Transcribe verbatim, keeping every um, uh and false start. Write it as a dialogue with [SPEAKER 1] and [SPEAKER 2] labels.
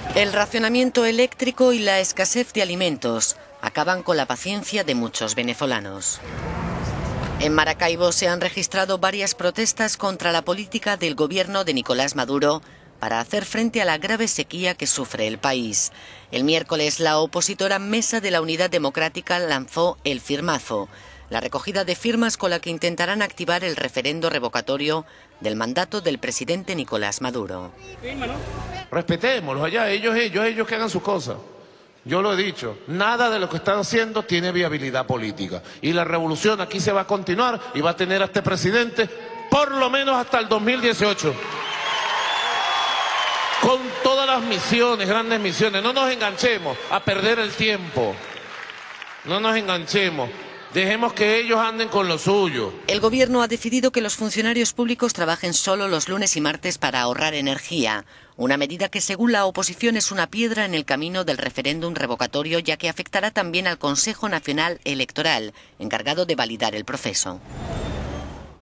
[SPEAKER 1] El racionamiento eléctrico y la escasez de alimentos acaban con la paciencia de muchos venezolanos. En Maracaibo se han registrado varias protestas contra la política del gobierno de Nicolás Maduro para hacer frente a la grave sequía que sufre el país. El miércoles, la opositora Mesa de la Unidad Democrática lanzó el firmazo, la recogida de firmas con la que intentarán activar el referendo revocatorio del mandato del presidente Nicolás Maduro.
[SPEAKER 2] Respetémoslos allá, ellos, ellos, ellos que hagan sus cosas. Yo lo he dicho, nada de lo que están haciendo tiene viabilidad política. Y la revolución aquí se va a continuar y va a tener a este presidente por lo menos hasta el dos mil dieciocho. Con todas las misiones, grandes misiones. No nos enganchemos a perder el tiempo. No nos enganchemos. Dejemos que ellos anden con lo suyo.
[SPEAKER 1] El gobierno ha decidido que los funcionarios públicos trabajen solo los lunes y martes para ahorrar energía. Una medida que, según la oposición, es una piedra en el camino del referéndum revocatorio, ya que afectará también al Consejo Nacional Electoral, encargado de validar el proceso.